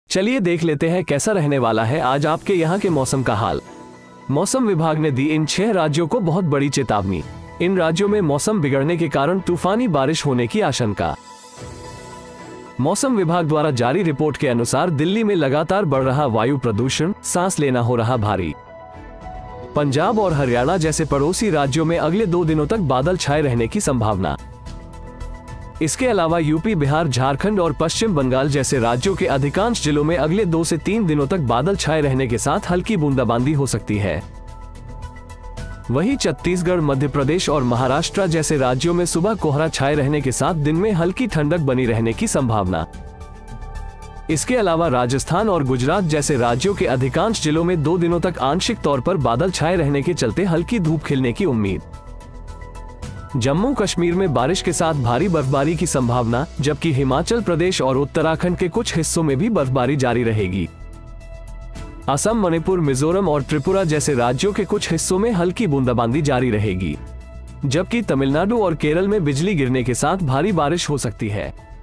चलिए देख लेते हैं कैसा रहने वाला है आज आपके यहाँ के मौसम का हाल। मौसम विभाग ने दी इन 6 राज्यों को बहुत बड़ी चेतावनी। इन राज्यों में मौसम बिगड़ने के कारण तूफानी बारिश होने की आशंका। मौसम विभाग द्वारा जारी रिपोर्ट के अनुसार दिल्ली में लगातार बढ़ रहा वायु प्रदूषण, सांस लेना हो रहा भारी। पंजाब और हरियाणा जैसे पड़ोसी राज्यों में अगले 2 दिनों तक बादल छाए रहने की संभावना। इसके अलावा यूपी, बिहार, झारखंड और पश्चिम बंगाल जैसे राज्यों के अधिकांश जिलों में अगले 2 से 3 दिनों तक बादल छाए रहने के साथ हल्की बूंदाबांदी हो सकती है। वहीं छत्तीसगढ़, मध्य प्रदेश और महाराष्ट्र जैसे राज्यों में सुबह कोहरा छाए रहने के साथ दिन में हल्की ठंडक बनी रहने की संभावना। इसके अलावा राजस्थान और गुजरात जैसे राज्यों के अधिकांश जिलों में 2 दिनों तक आंशिक तौर पर बादल छाए रहने के चलते हल्की धूप खिलने की उम्मीद। जम्मू कश्मीर में बारिश के साथ भारी बर्फबारी की संभावना, जबकि हिमाचल प्रदेश और उत्तराखंड के कुछ हिस्सों में भी बर्फबारी जारी रहेगी। असम, मणिपुर, मिजोरम और त्रिपुरा जैसे राज्यों के कुछ हिस्सों में हल्की बूंदाबांदी जारी रहेगी, जबकि तमिलनाडु और केरल में बिजली गिरने के साथ भारी बारिश हो सकती है।